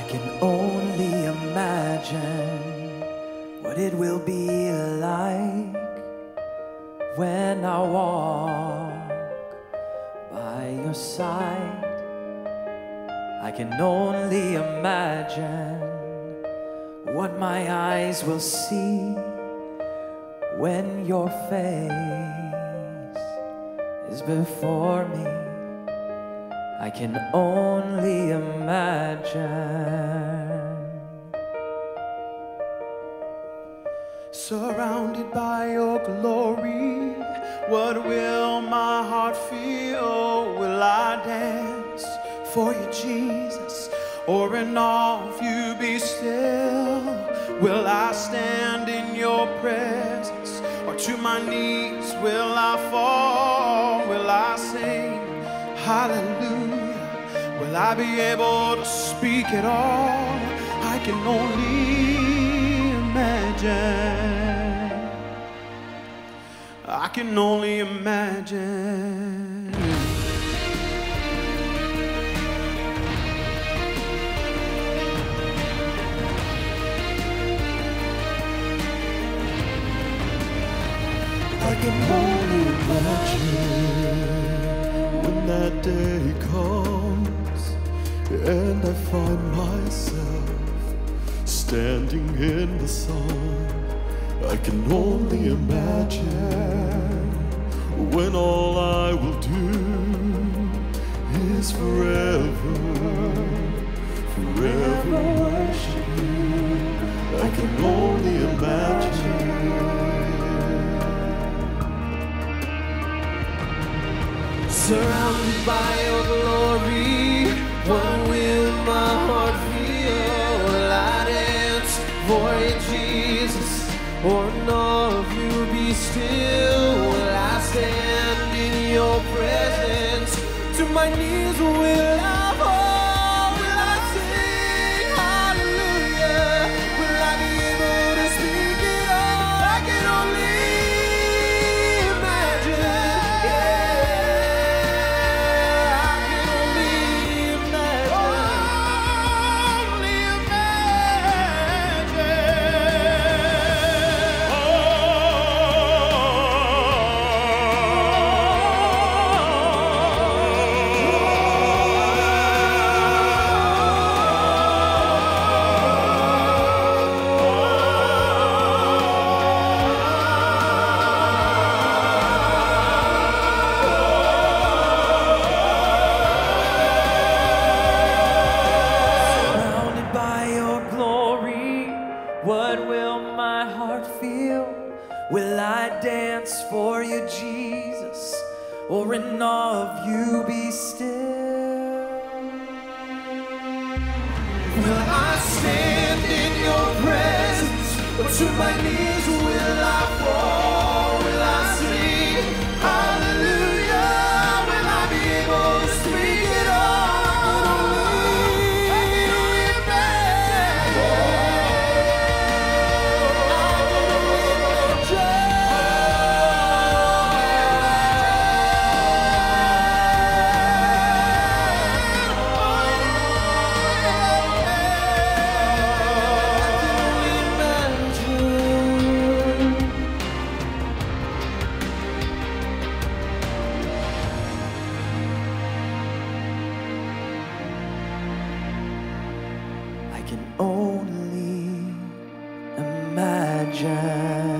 can only imagine what it will be like when I walk by your side. I can only imagine what my eyes will see when your face is before me. I can only imagine. Surrounded by your glory, what will my heart feel? Will I dance for you, Jesus, or in awe of you be still? Will I stand in your presence, or to my knees will I fall? Will I sing hallelujah? Will I be able to speak at all? I can only imagine. I can only imagine. I can only imagine when that day comes and I find myself standing in the sun. I can only imagine when all I will do is forever, forever worship you. I can only imagine. Surrounded by your glory, what will my heart feel? Will I dance for you, Jesus, or in awe of you be still? Will I stand in your presence? To my knees will I fall? Will I sing hallelujah? Will I be able to speak it all? I can only imagine. What will my heart feel? Will I dance for you, Jesus, or in awe of you be still? Will I stand in your presence, or to my knees will I fall? Will I sing hallelujah? Will I be able to speak it all? I can only imagine.